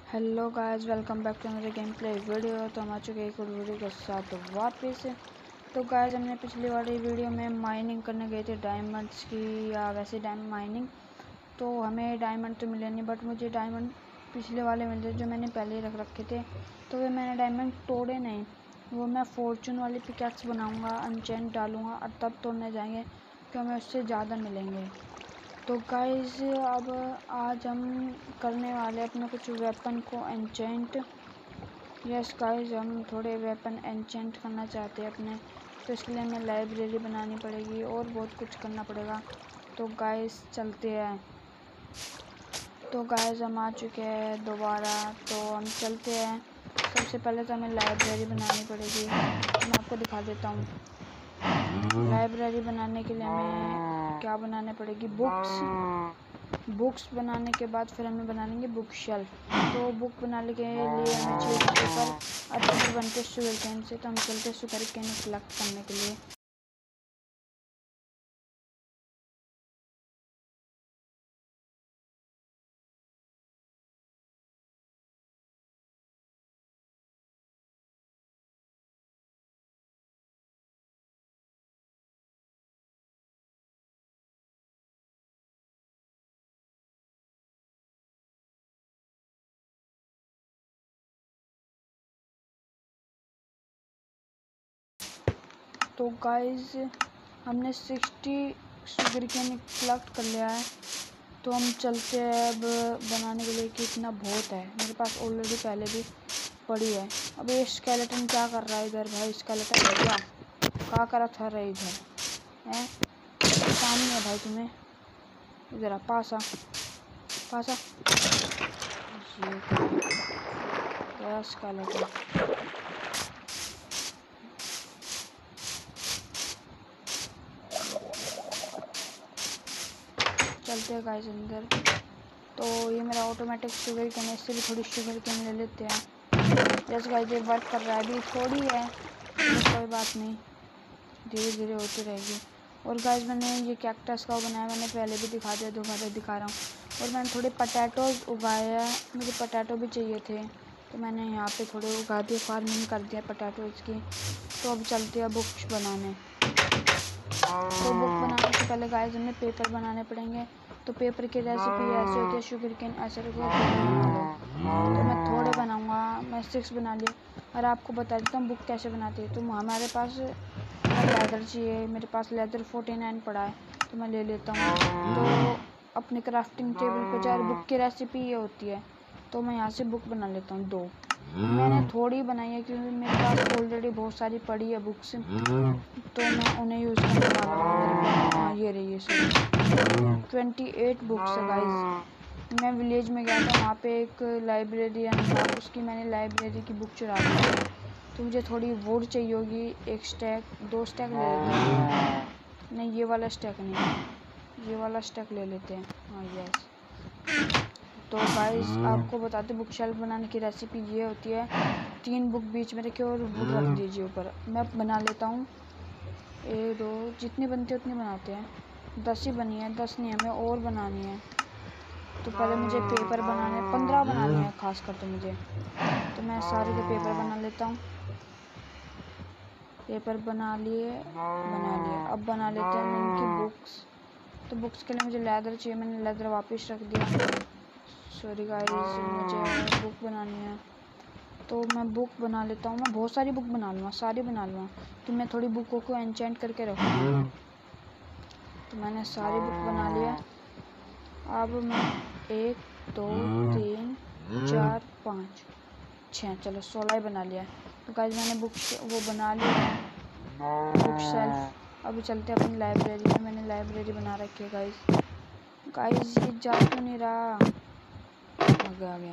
Hello guys, welcome back to मेरे game play video. तो हम आ चुके हैं एक और वीडियो के साथ वापस। तो गाइस, हमने पिछली वाली वीडियो में माइनिंग करने गए थे डायमंड्स की, या वैसे डायमंड माइनिंग। तो हमें डायमंड तो मिले नहीं, बट मुझे डायमंड पिछले वाले मिले जो मैंने पहले ही रख रखे थे। तो वे मैंने डायमंड तोड़े नहीं, वो मैं फॉर्चून वाली पिकैक्स बनाऊँगा, अनचेंट डालूँगा और तब तोड़ने जाएंगे, क्योंकि हमें उससे ज़्यादा मिलेंगे। तो गाइस, अब आज हम करने वाले अपने कुछ वेपन को एन्चेंट। यस गाइस, हम थोड़े वेपन एन्चेंट करना चाहते हैं अपने। तो इसके लिए हमें लाइब्रेरी बनानी पड़ेगी और बहुत कुछ करना पड़ेगा। तो गाइस चलते हैं। तो गाइस, हम आ चुके हैं दोबारा, तो हम चलते हैं। सबसे पहले तो हमें लाइब्रेरी बनानी पड़ेगी, तो मैं आपको दिखा देता हूँ। लाइब्रेरी बनाने के लिए हमें क्या बनाने पड़ेगी, बुक्स बनाने के बाद फिर हमें बना लेंगे बुक शेल्फ। तो बुक बनाने के लिए हमें चाहिए पेपर, और पेपर बनते शुगर कैन से। तो हम चलते शुगर कैन कलेक्ट करने के लिए। तो गाइस, हमने 60 शुगर कैन कलेक्ट कर लिया है। तो हम चलते हैं अब बनाने के लिए, कि इतना बहुत है मेरे पास ऑलरेडी, पहले भी पड़ी है। अब ये स्केलेटन क्या कर रहा है इधर? भाई स्केलेटन क्या करा था रहा है इधर है? सामने है भाई, तुम्हें इधर आ, पास आ। ये गया स्केलेटन। चलते हैं गाइस अंदर। तो ये मेरा ऑटोमेटिक शुगर कैन है, इससे भी थोड़ी शुगर कैन ले लेते हैं। जैसे गाइस, ये वर्क कर रहा है, अभी थोड़ी है तो कोई बात नहीं, धीरे धीरे होती रहेगी। और गाइस, मैंने ये कैक्टस का बनाया, मैंने पहले भी दिखा दिया, दोबारा दिखा रहा हूँ। और मैंने थोड़े पटैटोज उगाए हैं, मुझे पटैटो भी चाहिए थे, तो मैंने यहाँ पे थोड़े उगा दिए, फार्मिंग कर दिया पटैटोज की। तो अब चलते हैं बुक्स बनाने। तो बुक बनाने से पहले गाइस हमें पेपर बनाने पड़ेंगे। तो पेपर की रेसिपी ऐसे होती है, शुगर कैन ऐसे रखो, थोड़े बना लो। तो मैं थोड़े बनाऊंगा, मैं 6 बना लिए। और आपको बता देता हूँ बुक कैसे बनाती है। तो हमारे पास लेदर चाहिए, मेरे पास लेदर 49 पड़ा है, तो मैं ले लेता हूँ। तो अपने क्राफ्टिंग टेबल पर जाकर बुक की रेसिपी ये होती है। तो मैं यहाँ से बुक बना लेता हूँ 2। मैंने थोड़ी बनाई है क्योंकि मेरे पास ऑलरेडी बहुत सारी पड़ी है बुक्स, तो मैं उन्हें यूज़ करने वाला हूँ। मेरे पास हाँ ये रही है, सॉरी 28 बुक्स है गाइस। मैं विलेज में गया था, वहाँ पे एक लाइब्रेरियन था, उसकी मैंने लाइब्रेरी की बुक चुरा ली थी। तो मुझे थोड़ी वुड चाहिए होगी, 1 स्टैक 2 स्टैक ले लेते हैं। नहीं, ये वाला स्टैक नहीं, ये वाला स्टैक ले लेते हैं। हाँ यस। तो गाइस, आपको बताते बुक शेल्फ बनाने की रेसिपी ये होती है। 3 बुक बीच में रखे और वुड रख दीजिए ऊपर। मैं बना लेता हूँ 1 2, जितनी बनती है उतनी बनाते हैं। 10 ही बनी है, 10 नहीं, हमें और बनानी है। तो पहले मुझे पेपर बनाने 15 बनानी है खास कर, तो मुझे, तो मैं सारे के पेपर बना लेता हूँ। पेपर बना लिए। अब बना लेते हैं इनकी बुक्स। तो बुक्स के लिए मुझे लेदर चाहिए, मैंने लेदर वापस रख दिया। सॉरी गाइस, मुझे बुक बनानी है, तो मैं बुक बना लेता हूँ। मैं बहुत सारी बुक बना लूँगा, सारी बना लूँगा, कि मैं थोड़ी बुकों को एन्चेंट करके रखूँगा। तो मैंने सारी बुक बना लिया। अब मैं 1 2 3 4 5 6, चलो 16 ही बना लिया। तो गाइस, मैंने बुक वो बना लिया है, बुक शेल्फ। अभी चलते हैं अपनी लाइब्रेरी में, मैंने लाइब्रेरी बना रखी है गाइस ये जा क्यों नहीं रहा? आ गया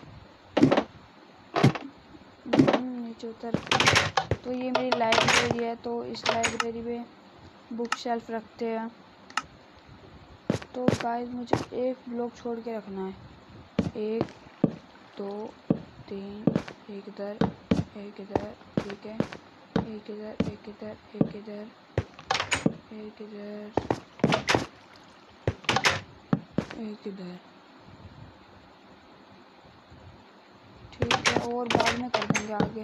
नीचे उतर। तो ये मेरी लाइब्रेरी है, तो इस लाइब्रेरी में बुक शेल्फ रखते हैं। तो गाइस, मुझे एक ब्लॉक छोड़ के रखना है। 1 2 3, एक इधर, एक इधर, ठीक है, एक इधर, एक इधर, एक इधर, एक इधर, एक इधर। ठीक है, और बाद में कर देंगे आगे।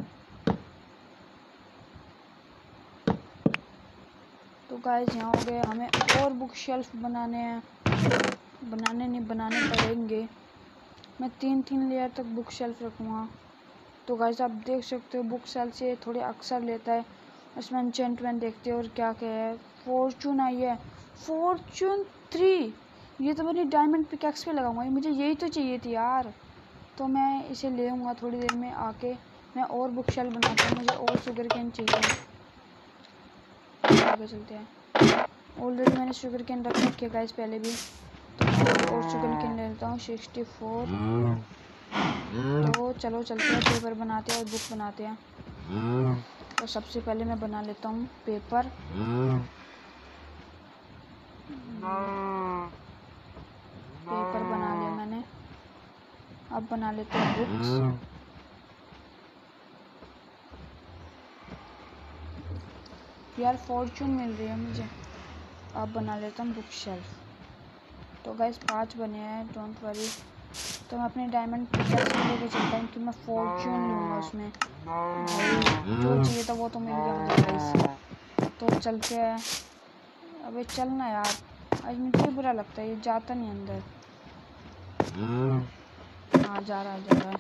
तो गाइस यहाँ हो गए, हमें और बुक शेल्फ बनाने हैं, बनाने पड़ेंगे। मैं 3-3 लेयर तक बुक शेल्फ रखूँगा। तो गाइस आप देख सकते हो बुक शेल्फ से थोड़े अक्सर लेता है। इसमें एन्चेंटमेंट देखते हैं और क्या क्या है। फॉर्चून आई है, फॉर्चून 3। ये तो मेरी डायमंड पिकैक्स पे लगाऊंगा, मुझे यही तो चाहिए थी यार। तो मैं इसे ले आऊँगा थोड़ी देर में आके। मैं और बुक शेल्फ बनाता हूँ, मुझे और शुगर कैन चाहिए। आगे चलते हैं। ऑलरेडी मैंने शुगर कैन रख रखी है गाइस पहले भी, तो मैं और शुगर कैन ले लेता हूँ 64। तो चलो चलते हैं, पेपर बनाते हैं और बुक बनाते हैं। तो सबसे पहले मैं बना लेता हूँ पेपर। पेपर बना लिया मैंने, अब बना लेते हैं बुक्स। यार फॉर्चून मिल रही है मुझे। अब बना लेता हूँ बुक शेल्फ। तो गाइस 5 बने हैं, डोंट वरी। तो मैं अपने डायमंड पिकैक्स को लेके चलता हूँ कि मैं फॉर्चून लूँगा उसमें। भाई जो चाहिए था वो तो मिल गया मुझे गाइस। तो चलते हैं। अबे चलना यार, आज मुझे बुरा लगता है, ये जाता नहीं अंदर। हाँ जा रहा है।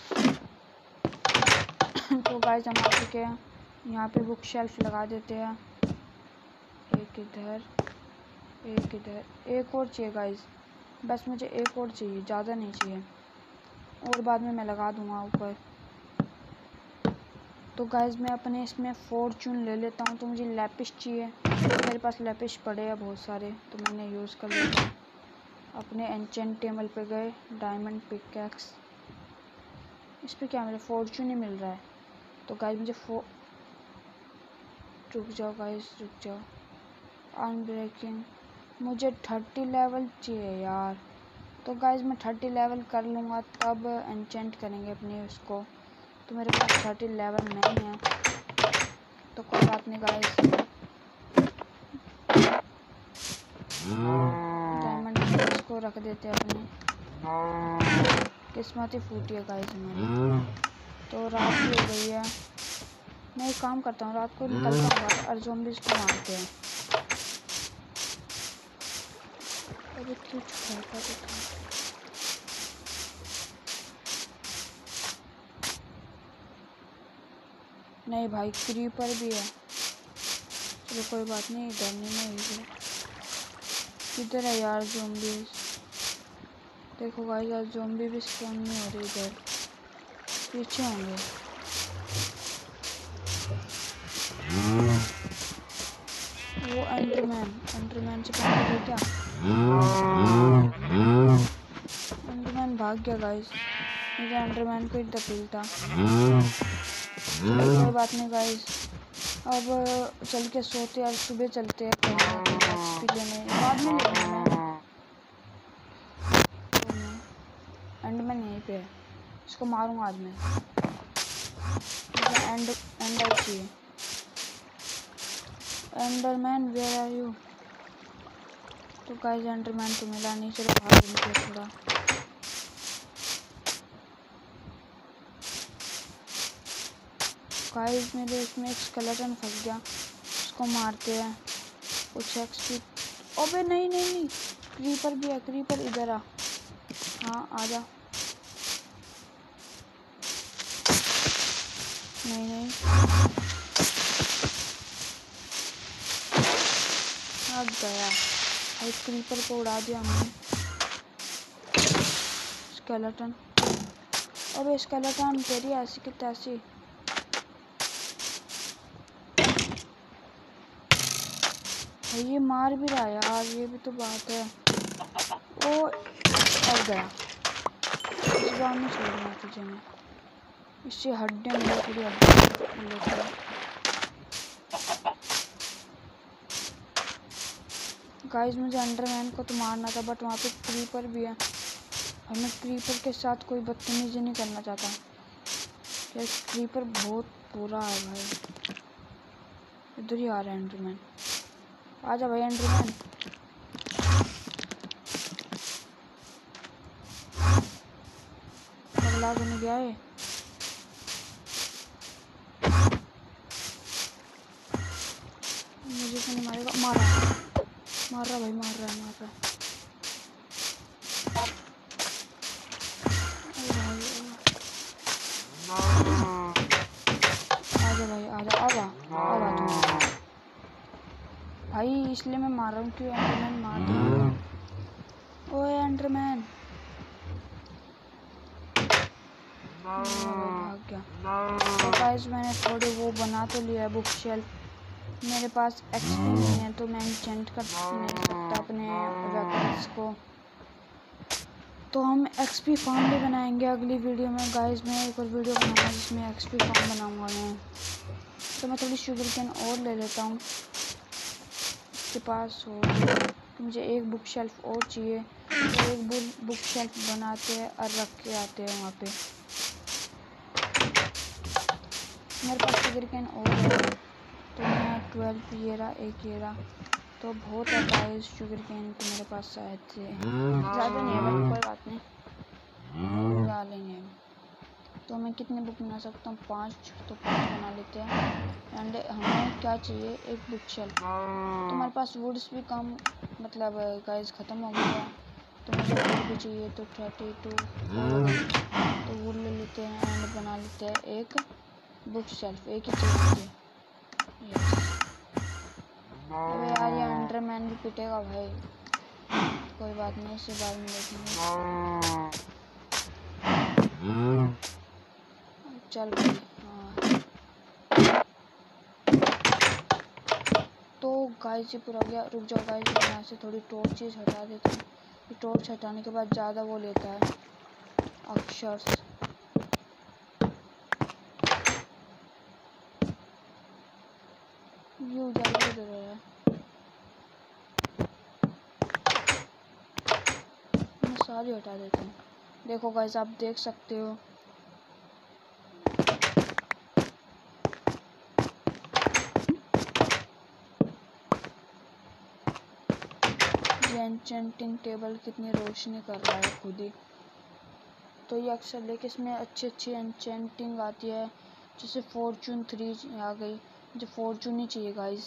तो गाइस हम आ चुके हैं, यहाँ पे बुक शेल्फ लगा देते हैं। एक इधर, एक इधर, एक और चाहिए गाइस, बस मुझे एक और चाहिए, ज़्यादा नहीं चाहिए। और बाद में मैं लगा दूँगा ऊपर। तो गाइस मैं अपने इसमें फॉर्चून ले लेता हूँ। तो मुझे लैपिस चाहिए, मेरे पास लैपिस पड़े हैं बहुत सारे, तो मैंने यूज़ कर लेता हूँ। अपने एन्चेंट टेबल पे गए, डायमंड पिकैक्स, इस पर क्या मिला, फॉर्चून ही मिल रहा है। तो गाइस मुझे रुक जाओ गाइस, रुक जाओ। अनब्रेकिंग, मुझे 30 लेवल चाहिए यार। तो गाइस मैं 30 लेवल कर लूँगा तब एन्चेंट करेंगे अपने उसको। तो मेरे पास 30 लेवल नहीं है, तो कोई बात नहीं गाइस। डायमंड पिकैक्स को रख देते हैं अपने। किस्मत ही फूटी है गाइस हमारी। तो रात भी हो गई है, मैं एक काम करता हूँ, रात को निकलता हूँ बाहर और ज़ॉम्बीज़ को मारते हैं। अरे क्यों छुपाता था। नहीं भाई क्रीपर भी है, चलो कोई बात नहीं, इधर नहीं है, इधर है यार ज़ॉम्बीज़। देखो गाइस आज ज़ॉम्बी भी स्पॉन नहीं हो रही, इधर पीछे होंगे। वो एंडरमैन से पकड़ गया क्या? एंडरमैन भाग गया गाइस, मुझे एंडरमैन को ही धकेलता। कोई बात नहीं गाइस, अब चल के सोते हैं, सुबह चलते हैं एक्सपी लेने, बाद में लेना मैं। एंडरमैन यहीं पे है, इसको मारूंगा आज मैं। मुझे एंडर चाहिए। Enderman where are you? तो गाइस एंडरमैन तो मिला नहीं, चलो भाग निकले थोड़ा। गाइस मेरे इसमें एक स्केलेटन फंस गया, उसको मारते हैं कुछ एक्सपी। अबे नहीं नहीं नहीं, क्रीपर भी है, क्रीपर इधर आ। हाँ आजा। नहीं नहीं, आ गया भाई, क्रीपर को उड़ा दिया हमने। स्केलेटन, अबे स्केलेटन तेरी ऐसी की तैसी। ये मार भी रहा है यार, ये भी तो बात है। ओ अब गया, इस बार नहीं छोड़ना तुझे मैं, इससे हड्डियाँ मिले, थोड़ी हड्डियाँ लेते हैं। गाइस मुझे अंडरमैन को तो मारना था, बट वहाँ पे क्रीपर भी है और मैं क्रीपर के साथ कोई बदतमीजी नहीं करना चाहता यार। क्रीपर बहुत बुरा है भाई। इधर ही आ रहा है एंडरमैन, आजा भाई एंडरमैन। लाग नहीं गया है। मुझे तो नहीं मारेगा। मार रहा भाई, मार रहा है। आजा भाई, आजा तुम भाई, इसलिए मैं मार रहा हूँ क्यों एंडरमैन मार दे। ओए एंडरमैन भाग गया। तो गाइस मैंने थोड़े वो बना तो लिया है बुक शेल्फ। मेरे पास एक्सपी नहीं है तो मैं एन्चेंट कर नहीं सकता अपने वेपन्स को, तो हम एक्सपी फार्म भी बनाएंगे अगली वीडियो में। गाइस मैं एक और वीडियो बनाऊंगा जिसमें एक्सपी फार्म बनाऊंगा मैं। तो मैं थोड़ी शुगर कैन और ले लेता हूँ, के पास हो तो मुझे एक बुक शेल्फ और चाहिए। तो एक बुक शेल्फ बनाते हैं और रख के आते हैं वहाँ पे। मेरे पास शुगर कैन और है तो मैं 12 ये रहा, तो बहुत है गाइस शुगर कैन तो मेरे पास शायद से ज़्यादा नहीं है, बट कोई बात नहीं, लगा लेंगे। तो मैं कितने बुक बना सकता हूँ? 5, तो 5 बना लेते हैं। एंड हमें क्या चाहिए? एक बुक शेल्फ। तो हमारे पास वुड्स भी कम मतलब गाइस ख़त्म हो गया है, तो मुझे वुड भी चाहिए। तो 32 तो वुड ले लेते हैं एंड बना लेते हैं एक बुक शेल्फ। एक ही चाहिए। अबे यार ये अंडरमैन भी पिटेगा भाई, कोई बात नहीं, इसे बाद में देखेंगे। चल भाई। हाँ तो गाइस ये पूरा हो गया। रुक जाओ गाइस, मैं यहाँ से थोड़ी टॉर्चेस हटा देता हूँ। ये टॉर्च हटाने के बाद ज़्यादा वो लेता है अक्षर्स। ये उजाला इधर है, मैं सारी हटा देता हूँ। देखो गाइस आप देख सकते हो ये एन्चेंटिंग टेबल कितनी रोशनी कर रहा है खुद ही। तो ये अक्सर लेके इसमें अच्छी एन्चेंटिंग आती है, जैसे फॉर्चून 3 आ गई। मुझे फॉर्चून ही चाहिए गाइस।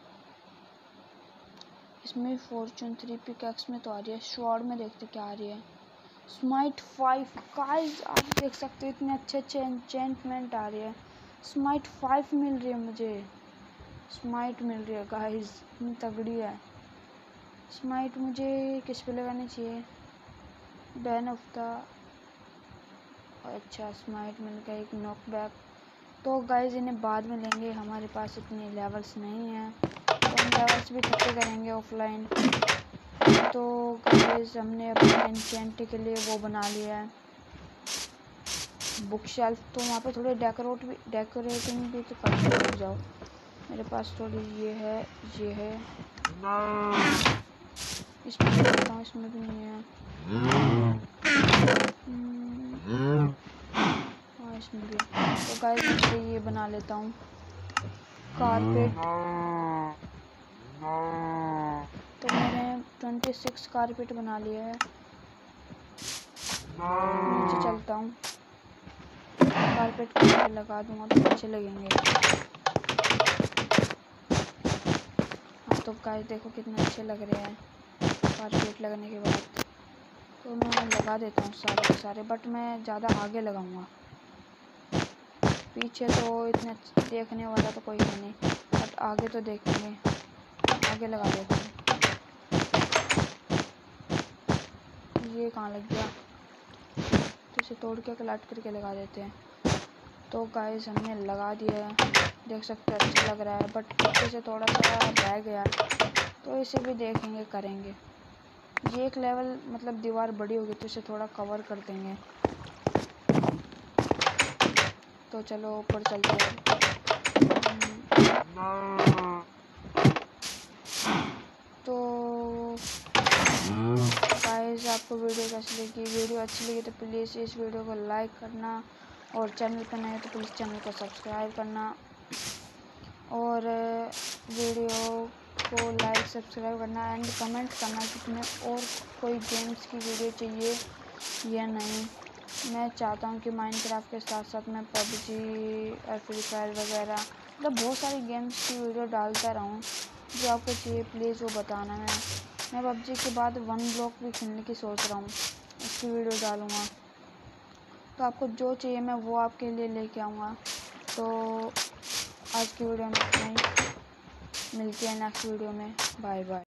इसमें फॉर्चून 3 पिकैक्स में तो आ रही है, स्वॉर्ड में देखते क्या आ रही है। स्माइट 5 गाइस आप देख सकते हो इतने अच्छे एन्चेंटमेंट आ रही है। स्माइट 5 मिल रही है मुझे, स्माइट मिल रही है गाइस, इतनी तगड़ी है। स्माइट मुझे किस पे लगानी चाहिए? बैन ऑफ द, अच्छा स्माइट मिल गया, एक नॉकबैक। तो गाइस इन्हें बाद में लेंगे, हमारे पास इतने लेवल्स नहीं हैं, तो हम लेवल्स भी इकट्ठे करेंगे ऑफलाइन। तो गाइस हमने अपने एन्चेंट के लिए वो बना लिया है बुक शेल्फ। तो वहाँ पे थोड़े डेकोरेटिंग भी तो करते हो जाओ। मेरे पास थोड़ी ये है इसमें देखता हूँ, इसमें भी नहीं है। हाँ इसमें भी। तो गाइस मैं ये बना लेता हूँ कारपेट। तो मैंने 26 कारपेट बना लिया है। नीचे चलता हूँ, कारपेट को लगा दूंगा तो अच्छे लगेंगे। हाँ तो गाइस देखो कितने अच्छे लग रहे हैं कारपेट लगने के बाद। तो मैं लगा देता हूँ सारे के सारे, बट मैं ज़्यादा आगे लगाऊंगा, पीछे तो इतने देखने वाला तो कोई है नहीं, बट आगे तो देखेंगे। आगे लगा देता हूँ। ये कहाँ लग गया? तो इसे तोड़ के कलाट करके लगा देते हैं। तो गाइस हमने लगा दिया है, देख सकते हैं अच्छा लग रहा है, बट पीछे से थोड़ा सा रह गया, तो इसे भी देखेंगे करेंगे। ये एक लेवल मतलब दीवार बड़ी होगी तो इसे थोड़ा कवर कर देंगे। तो चलो ऊपर चलते हैं। तो गाइस आपको वीडियो कैसी लगी? वीडियो अच्छी लगी तो प्लीज़ इस वीडियो को लाइक करना, और चैनल पर नए तो प्लीज़ चैनल को सब्सक्राइब करना, और वीडियो को लाइक सब्सक्राइब करना एंड कमेंट करना कि तुम्हें और कोई गेम्स की वीडियो चाहिए या नहीं। मैं चाहता हूँ कि माइनक्राफ्ट के साथ साथ मैं पबजी और फ्री फायर वगैरह मतलब बहुत सारी गेम्स की वीडियो डालता रहूँ। जो आपको चाहिए प्लीज़ वो बताना। मैं पबजी के बाद वन ब्लॉक भी खेलने की सोच रहा हूँ, उसकी वीडियो डालूँगा। तो आपको जो चाहिए मैं वो आपके लिए लेके आऊँगा। तो आज की वीडियो में इतना ही, मिलते हैं नेक्स्ट वीडियो में। Bye bye.